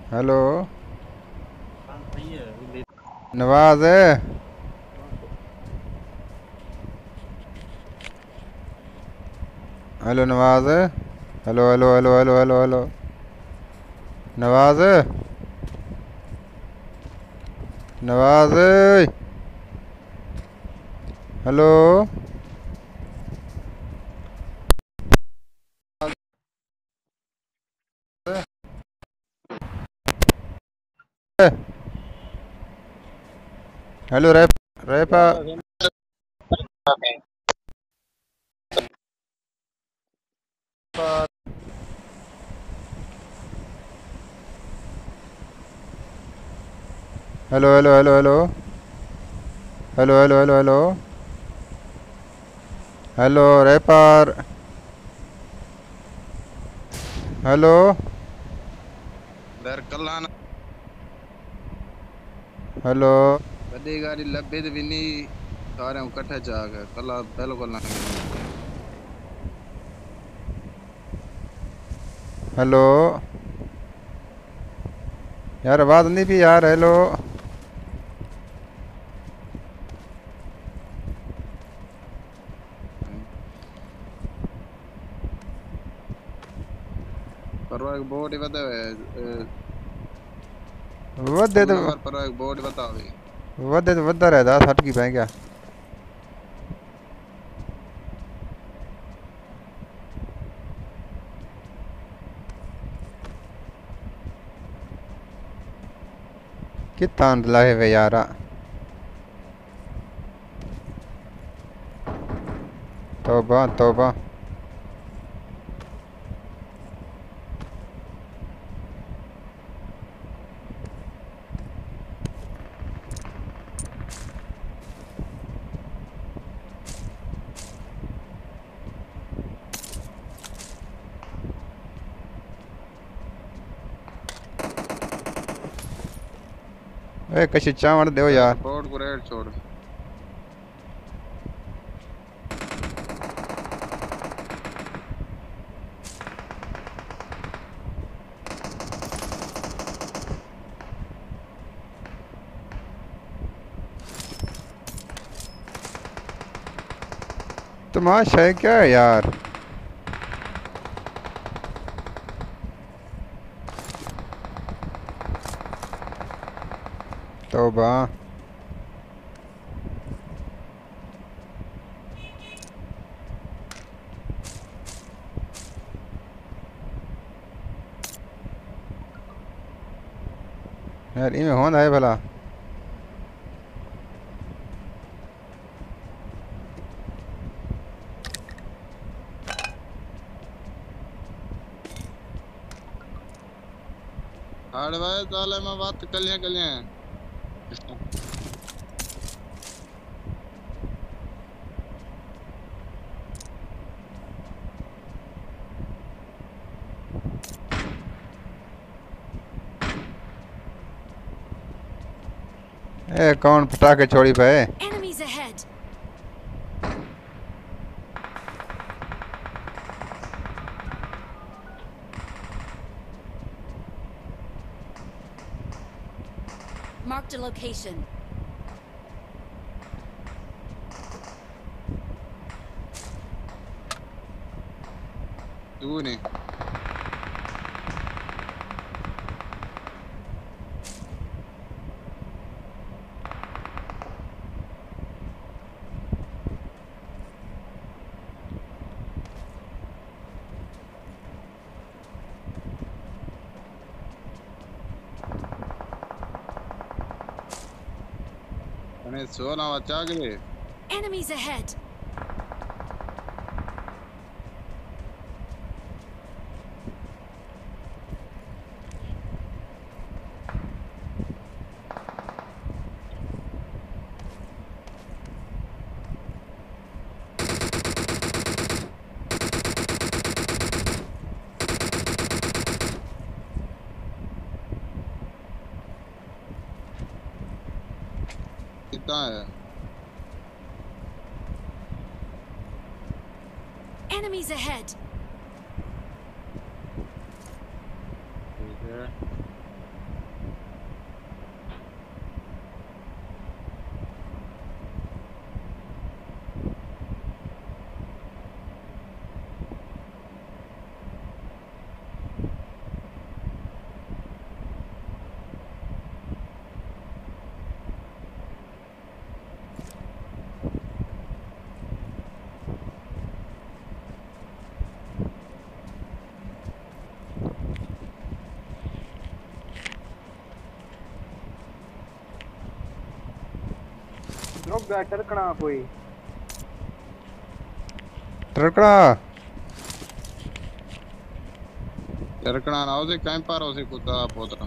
Hello. हाँ सही है वो ले। नवाज है। हेलो नवाज है। Hello hello hello hello hello hello. Nawaz है। नवाज है। हेलो। Hello rap. रैपा। ज्यादा दिन hello hello hello hello hello hello hello hello hello rapper. Hello. दर कल्लान हेलो। वॾी गाड़ी लभे त विनी सारे इकट्ठे चाक कल्ला बिल्कुल ना मिलनी चाहिए। हेलो। यार आवाज़ नहीं भी यार। हेलो। परवा एक बोर्ड बतावे वधे तू तो नंबर परवा एक बोर्ड बतावे वधे तो वधा रहता सट की पाए क्या। कितना लाए वे यारा। तौबा तौबा। ए कशी चावड़ दो दर यार। बोर्ड को रेड छोड़ तमाशा है क्या है यार। तौबा। यार इमें होना है भला। हार्ड वायर साले में बात कलियां कलियां ए कौन पटाखे छोड़ी पे। Enemies ahead! Marked a location. तू नहीं अने 16 बच्चा के Enemies ahead! कितना है Enemies ahead! ठीक है पे टरकना कोई टरकड़ा टरकना ना उसे कहीं पर उसे कुत्ता पोतरा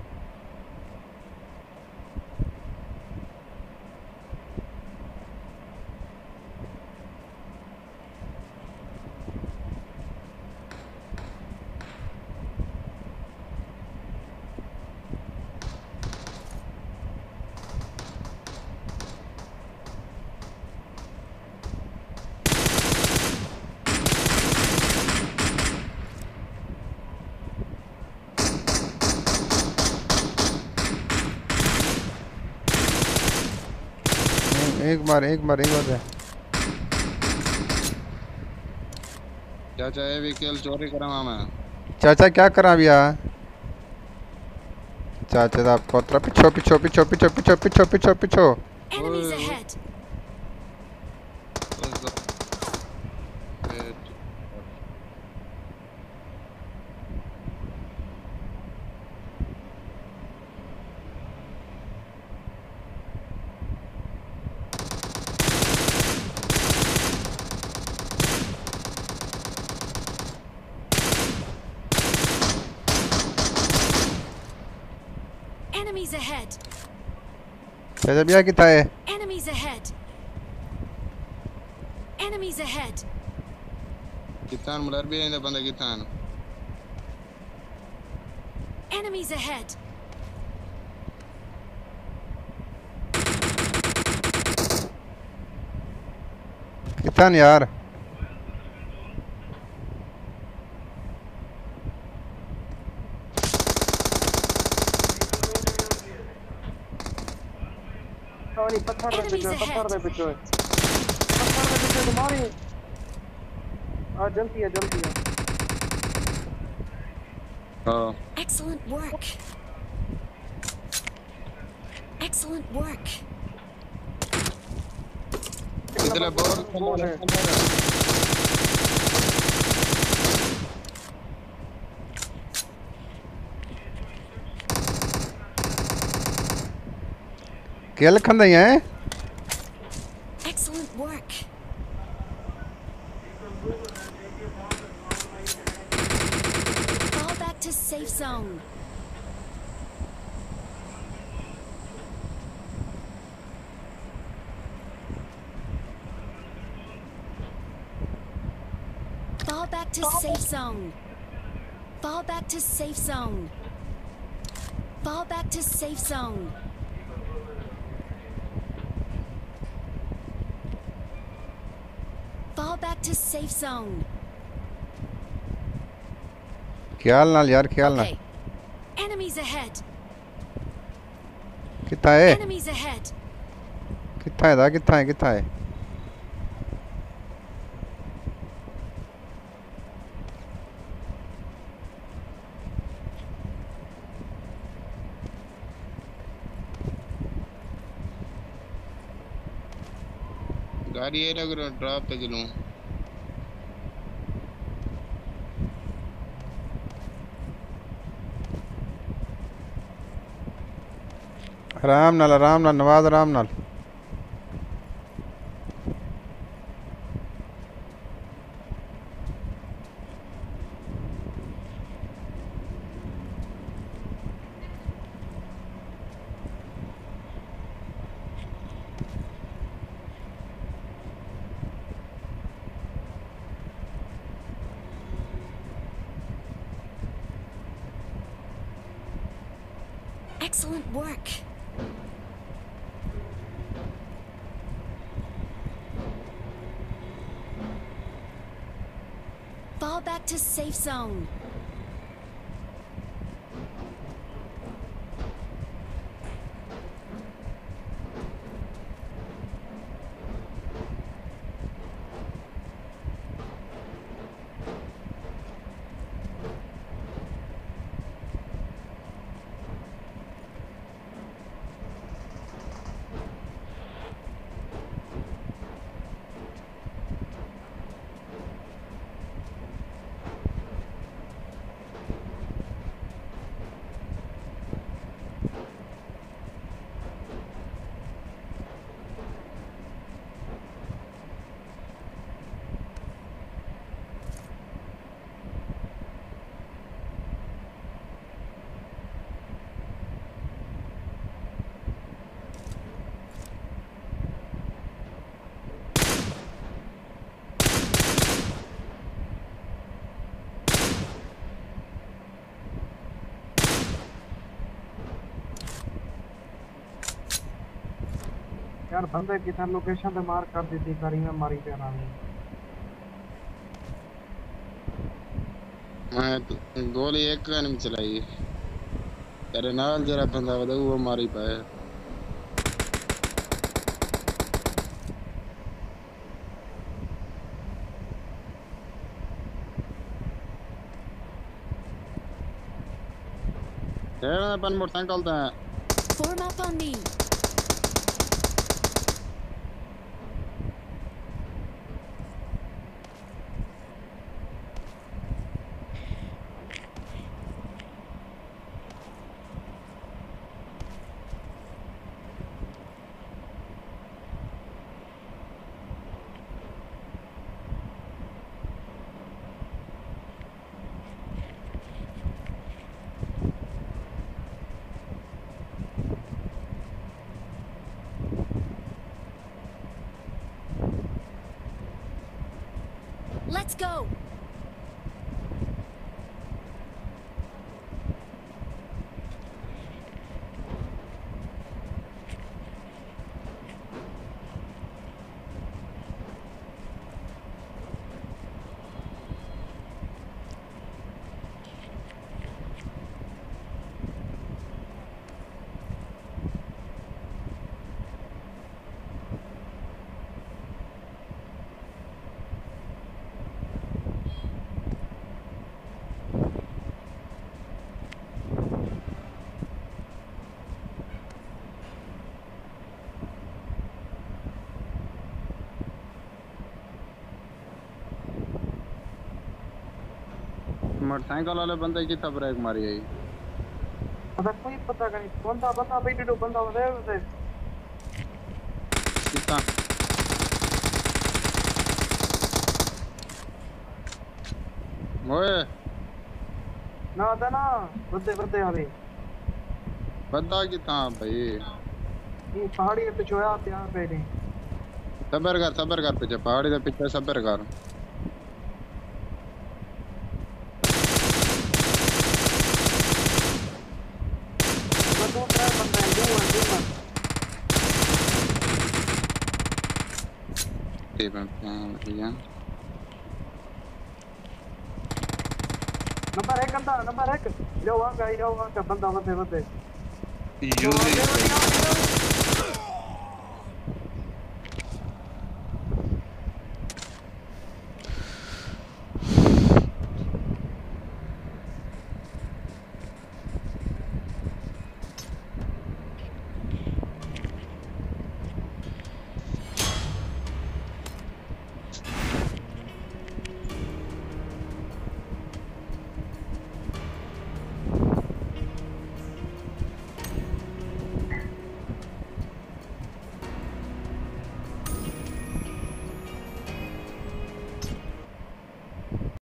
एक बार दे। क्या चाहे व्हीकल चोरी करा मैं चाचा क्या करा भैया? चाचा दा पोतरा पिछो पिछो पिछो पिछो पिछो पिछो पिछो पिछो। Enemies Oi, oi. ahead. Enemies ahead. चाचा भैया कितना है? Enemies ahead. Enemies ahead. कितान मुलार भी इंदा बंदा कितान Enemies ahead. कितना यार? नहीं पत्थर पे Enemies पिछो ahead. पत्थर पे पिछो तुम्हारी आ जल्दी है हां Excellent work. Excellent work. इधर बहुत क्या लखन दई है? Excellent work. Fall back to safe zone. Fall back to safe zone. Fall back to safe zone. Fall back to safe zone. Fall back to safe zone. ख्याल नाल यार ख्याल नाल। Okay. Enemies ahead. कितना है? Enemies ahead. कितना है दा कितना है? गाड़ी ये लग रहा ड्रॉप तक लूं आराम नाल नवाज आराम नाल। Excellent work. Fall back to safe zone. यार बंदे की था लोकेशन पे मार कर दी थी करी में मारी पे ना मैं तो गोली एक नहीं चलाई तेरे नाल जरा बंदा वदा वो मारी पाए तेरा अपन मोटरसाइकिल दा Form up on me. Let's go. Motorcycle वाले बंदे की था ब्रेक मारी आई पता कोई पता नहीं बंदा बंदा बैठे तो बंदा उधर कितना ओए ना था ना बंदे बंदे वाले बंदा कितना भाई ये पहाड़ी पे छोया प्यार पे नहीं सबर कर पीछे पहाड़ी के पीछे सबर कर दो चार बंदे दूर ठीक है भैया नंबर 1 जो वहां का बंदा बंदे यूजी